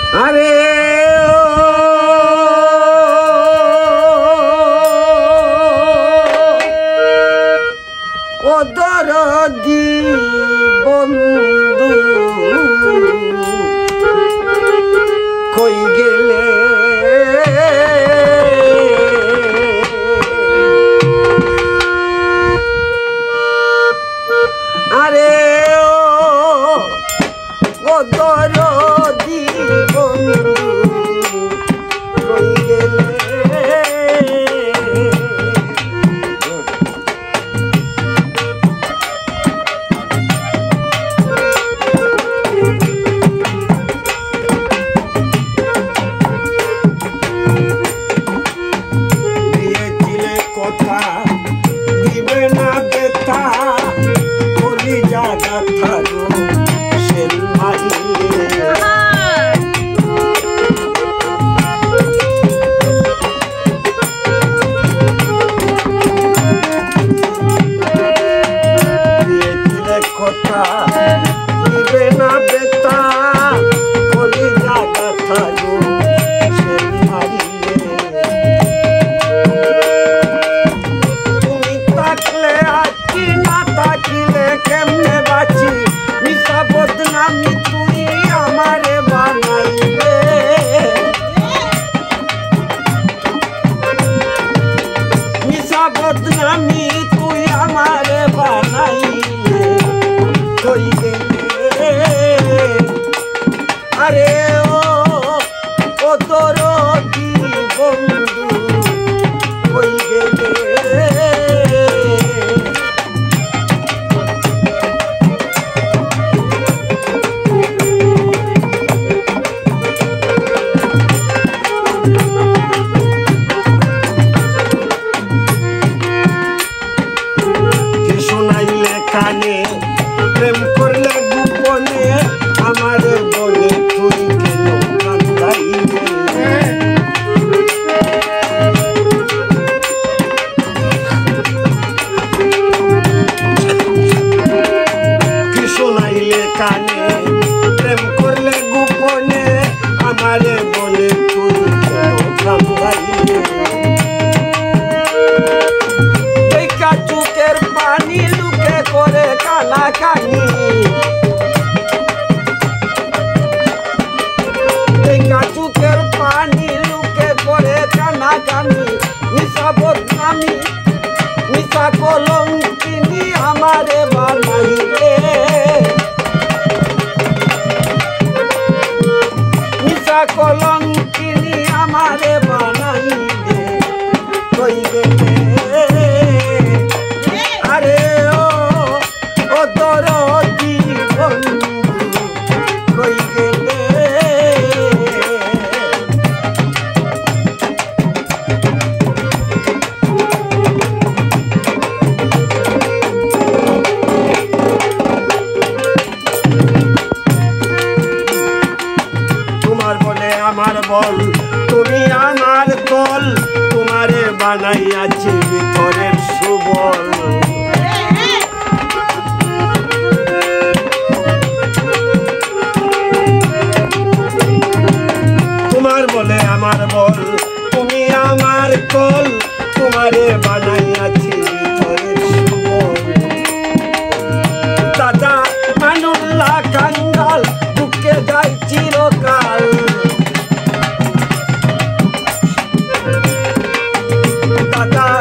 আরে ও দরদি বন্ধু কই গেলে আরে ও দরদি বন্ধু কই গেলে দিয়েছিলে কথা দিবে না বেতা বলি জায়গা থাকো সেল মারিয়ে কথা দিবে না বেতা বলি জায়গা থাকো সেল মারিয়ে তুমি থাকলে আছি না থাকিলে কেমনে বাঁচি মিশা বদনামি তুই আমারে বানাইলে মিশা বদনামি তুই আমারে বানাইলে কই গেলে আরে ও দরদি বন্ধু কই গেলে শোনাইলে কানে প্রেম করলে গোপনে আমারে বলে তুই কেন কান্দাইলে কি শোনাইলে কানে প্রেম করলে গোপনে আমারে বলে তুই কেন কান্দাইলে চুকের পানি লুকে করে কানা কানি চুকের পানি লুকে করে কানা কানি মিশা বদনামি মিশা কলঙ্কিনী আমারে বানাইলে মিশা কলঙ্কিনী আমারে বানাইলে কই গেলে আরে ও দরদি বন্ধু কই গেলে তোমার বলে আমার বল তুমি আমার দল তোমারে বানাইয়াছি ভিতরের সুবল তোমার বলে আমার বল তুমি আমার কল তোমারে বানাইয়াছি ভিতরের সুবল দাদা মানুল্লাহ কাঙ্গাল দুঃখে যাই চিরকাল দাদা